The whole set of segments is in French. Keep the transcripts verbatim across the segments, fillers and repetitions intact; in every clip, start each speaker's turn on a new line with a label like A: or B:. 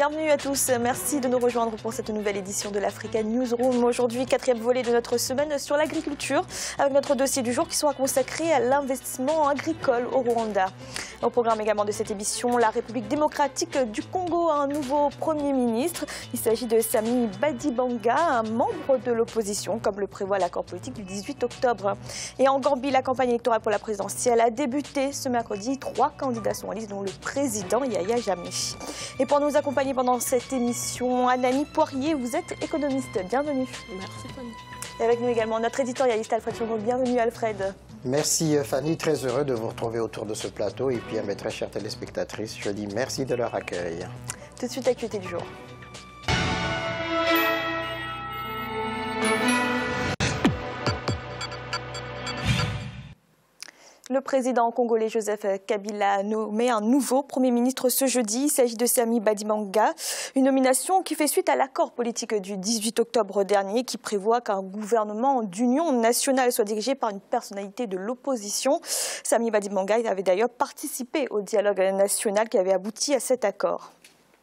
A: bienvenue à tous. Merci de nous rejoindre pour cette nouvelle édition de l'Africa Newsroom. Aujourd'hui, quatrième volet de notre semaine sur l'agriculture, avec notre dossier du jour qui sera consacré à l'investissement agricole au Rwanda. Au programme également de cette émission, la République démocratique du Congo a un nouveau Premier ministre. Il s'agit de Sami Badibanga, un membre de l'opposition, comme le prévoit l'accord politique du dix-huit octobre. Et en Gambie, la campagne électorale pour la présidentielle a débuté ce mercredi. Trois candidats sont en lice, dont le président Yahya Jammeh. Et pour nous accompagner pendant cette émission, Anani Poirier, vous êtes économiste. Bienvenue.
B: Merci Fanny.
A: Et avec nous également notre éditorialiste Alfred Chongo. Bienvenue Alfred.
C: Merci Fanny, très heureux de vous retrouver autour de ce plateau. Et puis à mes très chères téléspectatrices, je dis merci de leur accueil.
A: Tout de suite, l'actualité du jour. Le président congolais Joseph Kabila a nommé un nouveau Premier ministre ce jeudi. Il s'agit de Sami Badibanga, une nomination qui fait suite à l'accord politique du dix-huit octobre dernier qui prévoit qu'un gouvernement d'union nationale soit dirigé par une personnalité de l'opposition. Sami Badibanga avait d'ailleurs participé au dialogue national qui avait abouti à cet accord.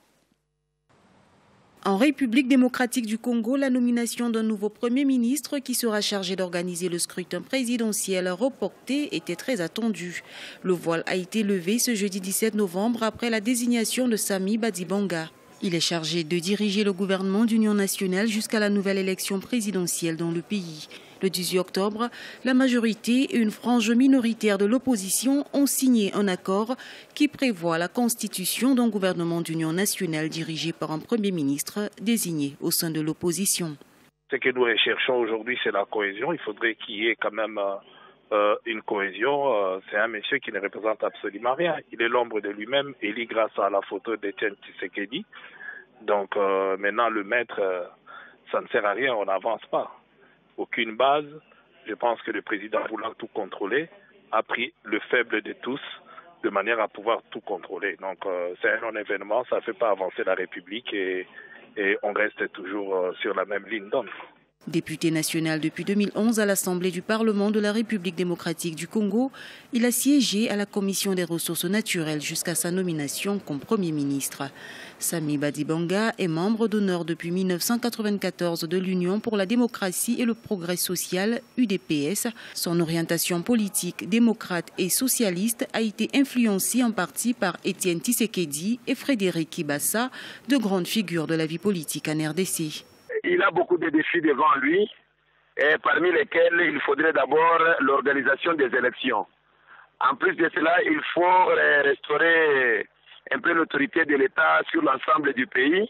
B: En République démocratique du Congo, la nomination d'un nouveau Premier ministre qui sera chargé d'organiser le scrutin présidentiel reporté était très attendue. Le voile a été levé ce jeudi dix-sept novembre après la désignation de Sami Badibanga. Il est chargé de diriger le gouvernement d'union nationale jusqu'à la nouvelle élection présidentielle dans le pays. Le dix-huit octobre, la majorité et une frange minoritaire de l'opposition ont signé un accord qui prévoit la constitution d'un gouvernement d'union nationale dirigé par un Premier ministre désigné au sein de l'opposition.
D: Ce que nous recherchons aujourd'hui, c'est la cohésion. Il faudrait qu'il y ait quand même euh, une cohésion. Euh, c'est un monsieur qui ne représente absolument rien. Il est l'ombre de lui-même, élu grâce à la photo d'Etienne Tshisekedi. Donc euh, maintenant, le maître, euh, ça ne sert à rien, on n'avance pas. Aucune base. Je pense que le président, voulant tout contrôler, a pris le faible de tous de manière à pouvoir tout contrôler. Donc euh, c'est un non-événement, ça ne fait pas avancer la République et, et on reste toujours euh, sur la même ligne d'onde.
B: Député national depuis deux mille onze à l'Assemblée du Parlement de la République démocratique du Congo, il a siégé à la Commission des ressources naturelles jusqu'à sa nomination comme Premier ministre. Sami Badibanga est membre d'honneur depuis mille neuf cent quatre-vingt-quatorze de l'Union pour la démocratie et le progrès social, U D P S. Son orientation politique démocrate et socialiste a été influencée en partie par Etienne Tshisekedi et Frédéric Kibassa, de grandes figures de la vie politique en R D C.
E: Il a beaucoup de défis devant lui, et parmi lesquels il faudrait d'abord l'organisation des élections. En plus de cela, il faut restaurer un peu l'autorité de l'État sur l'ensemble du pays.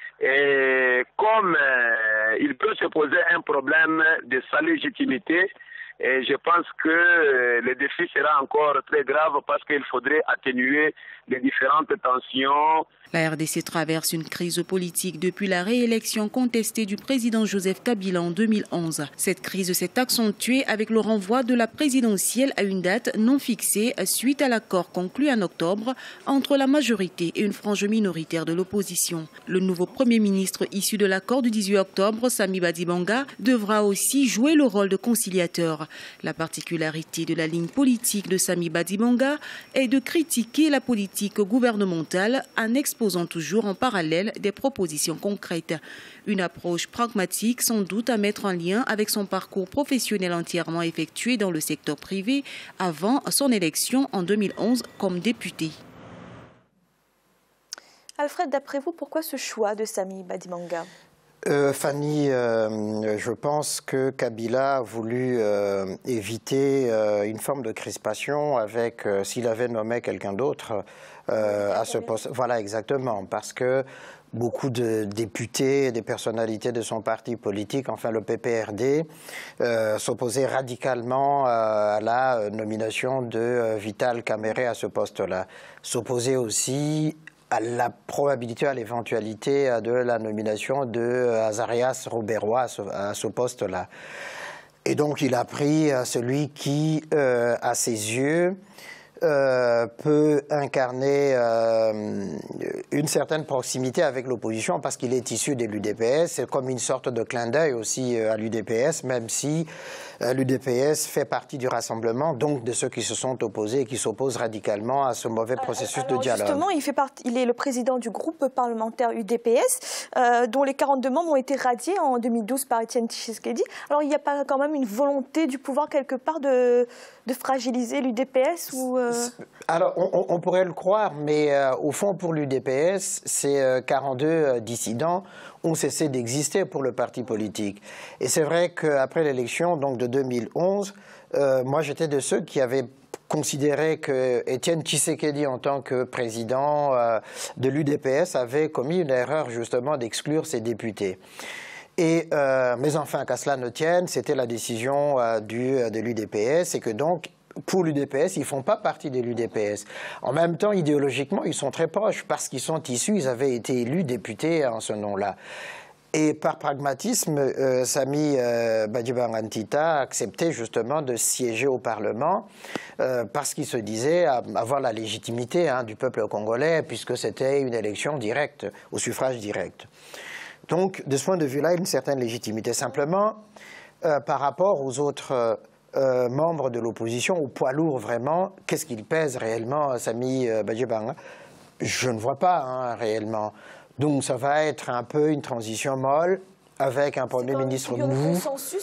E: Et comme euh, il peut se poser un problème de sa légitimité, et je pense que euh, le défi sera encore très grave parce qu'il faudrait atténuer les différentes tensions.
B: La R D C traverse une crise politique depuis la réélection contestée du président Joseph Kabila en deux mille onze. Cette crise s'est accentuée avec le renvoi de la présidentielle à une date non fixée suite à l'accord conclu en octobre entre la majorité et une frange minoritaire de l'opposition. Le nouveau Premier ministre issu de l'accord du dix-huit octobre, Sami Badibanga, devra aussi jouer le rôle de conciliateur. La particularité de la ligne politique de Sami Badibanga est de critiquer la politique gouvernementale en exposant toujours en parallèle des propositions concrètes. Une approche pragmatique sans doute à mettre en lien avec son parcours professionnel entièrement effectué dans le secteur privé avant son élection en deux mille onze comme député.
A: Alfred, d'après vous, pourquoi ce choix de Sami Badibanga ?
C: Euh, Fanny, euh, je pense que Kabila a voulu euh, éviter euh, une forme de crispation avec, euh, s'il avait nommé quelqu'un d'autre euh, à ce poste. Voilà, exactement, parce que beaucoup de députés et des personnalités de son parti politique, enfin le P P R D, euh, s'opposaient radicalement à la nomination de euh, Vital Kamerhe à ce poste-là. S'opposaient aussi à la probabilité, à l'éventualité de la nomination de Azarias Robero à ce, à ce poste-là. Et donc il a pris celui qui, euh, à ses yeux, euh, peut incarner euh, une certaine proximité avec l'opposition parce qu'il est issu de l'U D P S. C'est comme une sorte de clin d'œil aussi à l'U D P S, même si l'U D P S fait partie du rassemblement, donc de ceux qui se sont opposés et qui s'opposent radicalement à ce mauvais processus
A: Alors,
C: de dialogue.
A: Justement, il, fait partie, il est le président du groupe parlementaire U D P S, euh, dont les quarante-deux membres ont été radiés en deux mille douze par Étienne Tshisekedi. Alors, il n'y a pas quand même une volonté du pouvoir quelque part de, de fragiliser l'U D P S ou euh...
C: Alors, on, on pourrait le croire, mais euh, au fond, pour l'U D P S, ces euh, quarante-deux euh, dissidents ont cessé d'exister pour le parti politique. Et c'est vrai qu'après l'élection donc de deux mille onze, euh, moi j'étais de ceux qui avaient considéré que Étienne Tshisekedi, en tant que président euh, de l'U D P S, avait commis une erreur justement d'exclure ses députés. Et, euh, mais enfin, qu'à cela ne tienne, c'était la décision euh, du, de l'U D P S et que donc, pour l'U D P S, ils ne font pas partie de l'U D P S. En même temps, idéologiquement, ils sont très proches parce qu'ils sont issus, ils avaient été élus députés en ce nom-là. Et par pragmatisme, euh, Sami euh, Badibanga Ntita a accepté justement de siéger au Parlement euh, parce qu'il se disait avoir la légitimité hein, du peuple congolais puisque c'était une élection directe, au suffrage direct. Donc, de ce point de vue-là, il y a une certaine légitimité. Simplement, euh, par rapport aux autres euh, euh, membres de l'opposition, au poids lourd vraiment, qu'est-ce qu'il pèse réellement, Sami euh, Badibanga? Je ne vois pas hein, réellement. Donc ça va être un peu une transition molle avec un Premier ministre mou.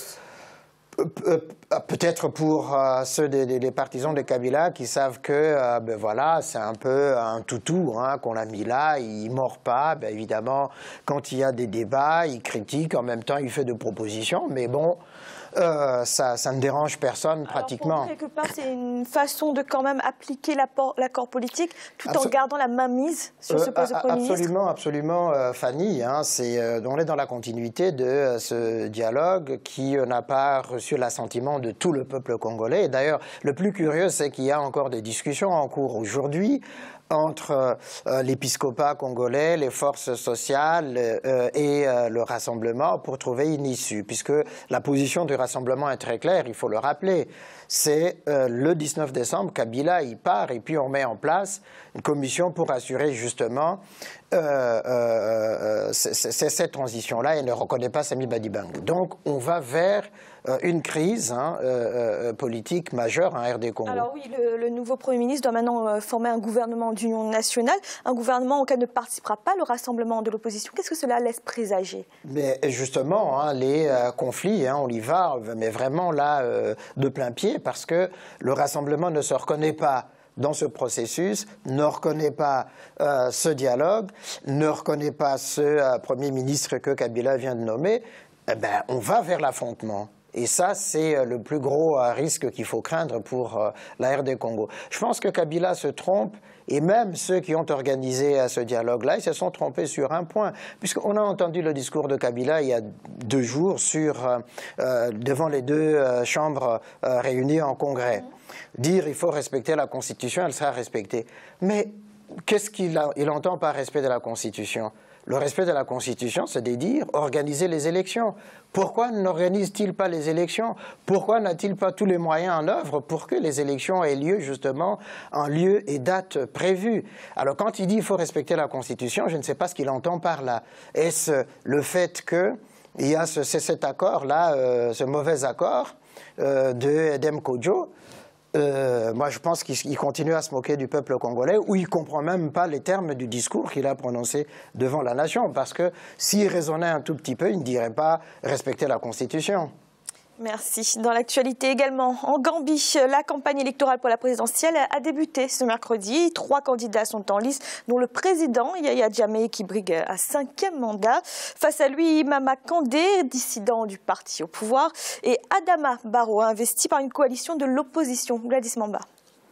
C: Peut-être pour euh, ceux des, des, des partisans de Kabila qui savent que euh, ben voilà, c'est un peu un toutou hein, qu'on a mis là, il ne mord pas. Ben évidemment, quand il y a des débats, il critique, en même temps il fait des propositions, mais bon, euh, ça, ça ne dérange personne pratiquement.
A: Alors pour vous, quelque part, c'est une façon de quand même appliquer l'accord politique tout Absol en gardant la mainmise sur euh, ce poste de Premier
C: absolument,
A: ministre.
C: Absolument, euh, Fanny. Hein, c'est, euh, on est dans la continuité de euh, ce dialogue qui euh, n'a pas reçu l'assentiment de tout le peuple congolais. D'ailleurs, le plus curieux, c'est qu'il y a encore des discussions en cours aujourd'hui entre euh, l'épiscopat congolais, les forces sociales euh, et euh, le rassemblement pour trouver une issue, puisque la position du rassemblement est très claire, il faut le rappeler. C'est euh, le dix-neuf décembre, Kabila y part et puis on met en place une commission pour assurer justement euh, euh, cette transition-là et ne reconnaît pas Sami Badibanga. Donc on va vers euh, une crise hein, euh, politique majeure en R D Congo.
A: Alors oui, le, le nouveau Premier ministre doit maintenant euh, former un gouvernement d'union nationale, un gouvernement auquel ne participera pas le rassemblement de l'opposition. Qu'est-ce que cela laisse présager?
C: Mais justement, hein, les euh, conflits, hein, on y va, mais vraiment là, euh, de plein pied, parce que le rassemblement ne se reconnaît pas dans ce processus, ne reconnaît pas euh, ce dialogue, ne reconnaît pas ce euh, Premier ministre que Kabila vient de nommer, eh ben, on va vers l'affrontement. Et ça, c'est le plus gros risque qu'il faut craindre pour euh, la R D Congo. Je pense que Kabila se trompe, et même ceux qui ont organisé ce dialogue-là, ils se sont trompés sur un point. Puisqu'on a entendu le discours de Kabila il y a deux jours sur, euh, devant les deux euh, chambres euh, réunies en congrès. Dire il faut respecter la Constitution, elle sera respectée. Mais qu'est-ce qu'il il entend par respect de la Constitution? Le respect de la Constitution, c'est de dire organiser les élections. Pourquoi n'organise-t-il pas les élections? Pourquoi n'a-t-il pas tous les moyens en œuvre pour que les élections aient lieu justement en lieu et date prévus? Alors quand il dit qu'il faut respecter la Constitution, je ne sais pas ce qu'il entend par là. Est-ce le fait qu'il y a ce, cet accord-là, euh, ce mauvais accord euh, de Edem Kodjo? Euh, moi, je pense qu'il continue à se moquer du peuple congolais, ou il ne comprend même pas les termes du discours qu'il a prononcé devant la nation, parce que s'il raisonnait un tout petit peu, il ne dirait pas respecter la Constitution.
A: Merci. Dans l'actualité également, en Gambie, la campagne électorale pour la présidentielle a débuté ce mercredi. Trois candidats sont en lice, dont le président Yaya Jammeh qui brigue un cinquième mandat. Face à lui, Mama Kandé, dissident du parti au pouvoir, et Adama Barrow, investi par une coalition de l'opposition. Gladys Mamba.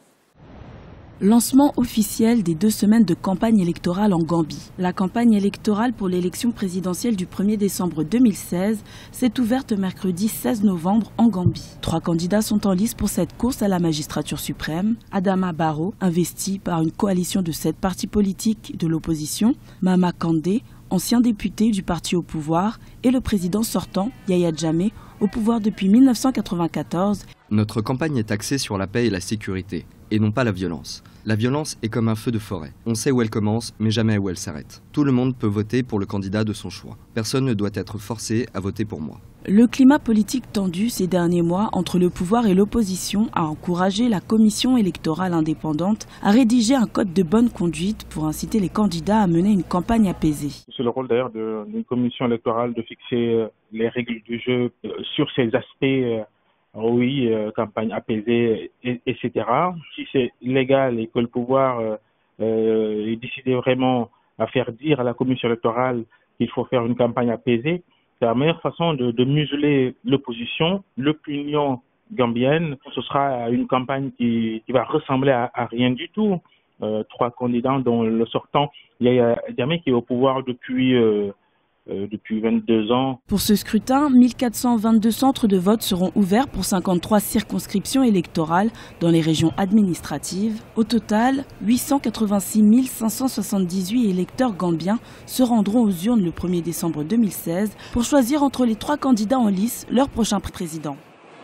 F: Lancement officiel des deux semaines de campagne électorale en Gambie. La campagne électorale pour l'élection présidentielle du premier décembre deux mille seize s'est ouverte mercredi seize novembre en Gambie. Trois candidats sont en lice pour cette course à la magistrature suprême. Adama Barrow, investi par une coalition de sept partis politiques de l'opposition, Mama Kandé, ancien député du parti au pouvoir, et le président sortant, Yaya Jammeh, au pouvoir depuis mille neuf cent quatre-vingt-quatorze
G: Notre campagne est axée sur la paix et la sécurité, et non pas la violence. La violence est comme un feu de forêt. On sait où elle commence, mais jamais où elle s'arrête. Tout le monde peut voter pour le candidat de son choix. Personne ne doit être forcé à voter pour moi.
F: Le climat politique tendu ces derniers mois entre le pouvoir et l'opposition a encouragé la commission électorale indépendante à rédiger un code de bonne conduite pour inciter les candidats à mener une campagne apaisée.
H: C'est le rôle d'ailleurs d'une commission électorale de fixer les règles du jeu sur ces aspects. Oui, euh, campagne apaisée, et, etc. Si c'est légal et que le pouvoir euh, euh, est décidé vraiment à faire dire à la commission électorale qu'il faut faire une campagne apaisée, c'est la meilleure façon de, de museler l'opposition, l'opinion gambienne. Ce sera une campagne qui, qui va ressembler à, à rien du tout. Euh, trois candidats dont le sortant, Yaya Jammeh, qui est au pouvoir depuis... Euh, Euh, depuis vingt-deux ans.
F: Pour ce scrutin, mille quatre cent vingt-deux centres de vote seront ouverts pour cinquante-trois circonscriptions électorales dans les régions administratives. Au total, huit cent quatre-vingt-six mille cinq cent soixante-dix-huit électeurs gambiens se rendront aux urnes le premier décembre deux mille seize pour choisir entre les trois candidats en lice leur prochain président.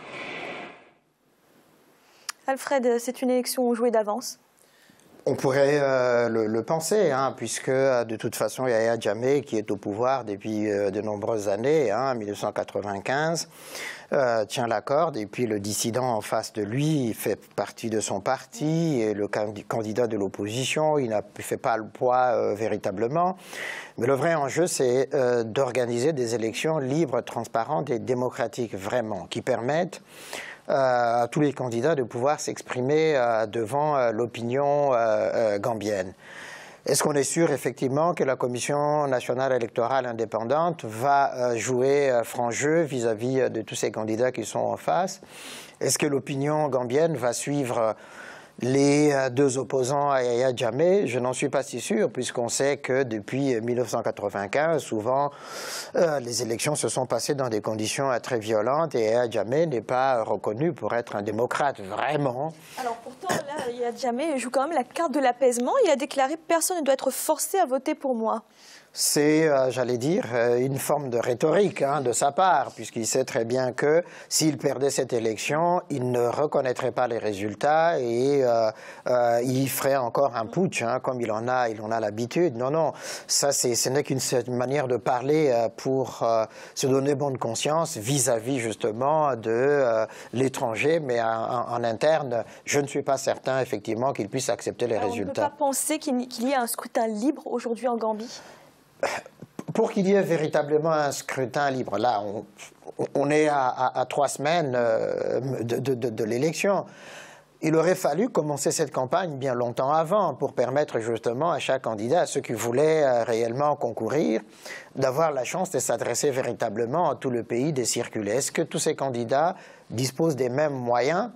A: Alfred, c'est une élection jouée d'avance?
C: On pourrait euh, le, le penser, hein, puisque de toute façon, Yaya Jammeh, qui est au pouvoir depuis euh, de nombreuses années, hein, mille neuf cent quatre-vingt-quinze, euh, tient la corde, et puis le dissident en face de lui fait partie de son parti, et le candidat de l'opposition, il ne fait pas le poids euh, véritablement. Mais le vrai enjeu, c'est euh, d'organiser des élections libres, transparentes et démocratiques, vraiment, qui permettent Euh, à tous les candidats de pouvoir s'exprimer euh, devant euh, l'opinion euh, euh, gambienne. Est-ce qu'on est sûr effectivement que la Commission nationale électorale indépendante va euh, jouer euh, franc jeu vis-à-vis -vis de tous ces candidats qui sont en face? Est-ce que l'opinion gambienne va suivre euh, les deux opposants à Yaya Jammeh? Je n'en suis pas si sûr, puisqu'on sait que depuis mille neuf cent quatre-vingt-quinze, souvent, euh, les élections se sont passées dans des conditions euh, très violentes, et Yaya Jammeh n'est pas reconnu pour être un démocrate, vraiment.
A: Alors pourtant, là, Yaya Jammeh joue quand même la carte de l'apaisement. Il a déclaré « Personne ne doit être forcé à voter pour moi ».
C: C'est, euh, j'allais dire, une forme de rhétorique hein, de sa part, puisqu'il sait très bien que s'il perdait cette élection, il ne reconnaîtrait pas les résultats et euh, euh, il ferait encore un putsch, hein, comme il en a, il en a l'habitude. Non, non, ça, c'est, ce n'est qu'une manière de parler euh, pour euh, se donner bonne conscience vis-à-vis justement de euh, l'étranger, mais en, en interne, je ne suis pas certain effectivement qu'il puisse accepter les
A: Alors,
C: résultats.
A: On ne peut pas penser qu'il, qu'il y ait un scrutin libre aujourd'hui en Gambie?
C: Pour qu'il y ait véritablement un scrutin libre, là, on, on est à, à, à trois semaines de, de, de, de l'élection. Il aurait fallu commencer cette campagne bien longtemps avant pour permettre justement à chaque candidat, à ceux qui voulaient réellement concourir, d'avoir la chance de s'adresser véritablement à tout le pays, de circuler. Est-ce que tous ces candidats disposent des mêmes moyens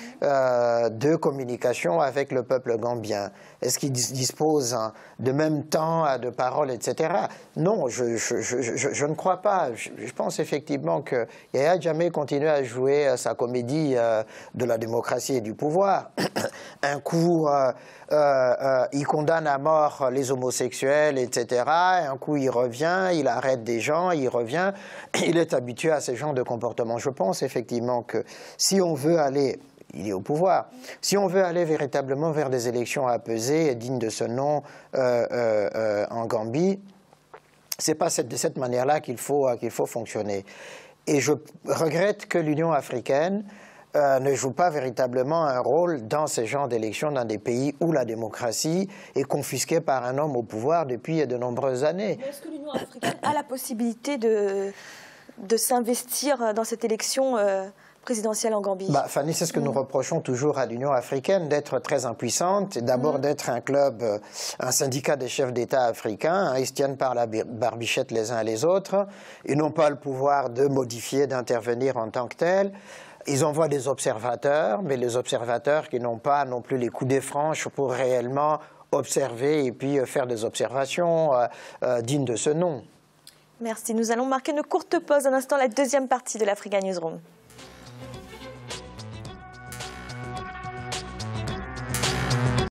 C: Euh, de communication avec le peuple gambien? Est-ce qu'ils disposent hein, de même temps de parole, et cetera? Non, je, je, je, je, je ne crois pas. Je, je pense effectivement que Yaya Jammeh continue à jouer sa comédie euh, de la démocratie et du pouvoir. Un coup, euh, euh, euh, il condamne à mort les homosexuels, et cetera. Un coup, il revient, il arrête des gens, il revient. Il est habitué à ce genre de comportement. Je pense effectivement que si on veut aller... Il est au pouvoir. Si on veut aller véritablement vers des élections apaisées et dignes de ce nom euh, euh, euh, en Gambie, c'est pas cette, de cette manière-là qu'il faut, euh, qu'il faut fonctionner. Et je regrette que l'Union africaine euh, ne joue pas véritablement un rôle dans ce genre d'élections dans des pays où la démocratie est confisquée par un homme au pouvoir depuis de nombreuses années.
A: Mais est-ce que l'Union africaine a la possibilité de, de s'investir dans cette élection euh présidentielle en Gambie?
C: Bah, Fanny, c'est ce que mmh. nous reprochons toujours à l'Union africaine, d'être très impuissante, d'abord mmh. d'être un club, un syndicat des chefs d'État africains, hein, ils se tiennent par la barbichette les uns les autres, ils n'ont pas le pouvoir de modifier, d'intervenir en tant que tel. Ils envoient des observateurs, mais les observateurs qui n'ont pas non plus les coups des franches pour réellement observer et puis faire des observations euh, euh, dignes de ce nom.
A: Merci. Nous allons marquer une courte pause. Un instant, la deuxième partie de l'Africa Newsroom.